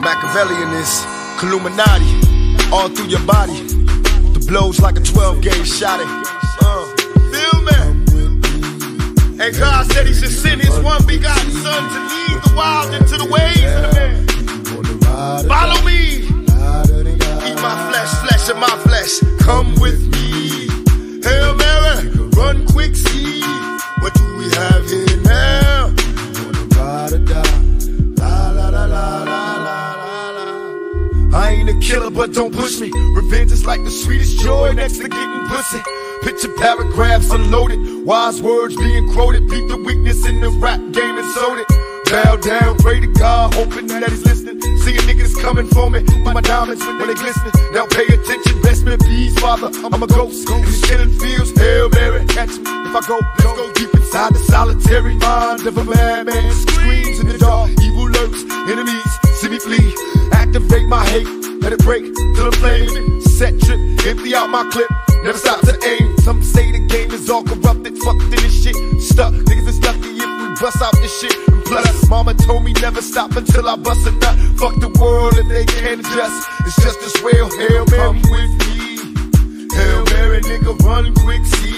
Machiavellian is Illuminati, all through your body. The blows like a 12-gauge shot it. Feel me? And God said he should send his one begotten son to lead the wild into the ways of the man. Follow me. Eat my flesh, flesh of my flesh. Come with me. Hail Mary, run quick, see. What do we have here now? Ride or die. La la la la la la la. I ain't a killer, but don't push me. Revenge is like the sweetest joy next to getting pussy. Picture paragraphs unloaded, wise words being quoted. Beat the weakness in the rap game and sold it. Bow down, pray to God, hoping that he's listening. See a nigga that's coming for me, my diamonds when they glistening. Now pay attention, best me peace, Father. I'm a ghost, these killing fields. Hail Mary, catch me if I go. Let's go deep inside the solitary mind of a madman. Screams in the dark, evil lurks, enemies see me flee. Activate my hate, let it break till I'm flaming. Set trip, empty out my clip, never stop to aim. Some say the game is all corrupted, fucked in this shit. Stuck, niggas is lucky if we bust out this shit. And plus, mama told me never stop until I bust a nut. Fuck the world if they can't adjust. It's just as well. Hail Mary, come with me. Hail Mary, nigga, run quick, see.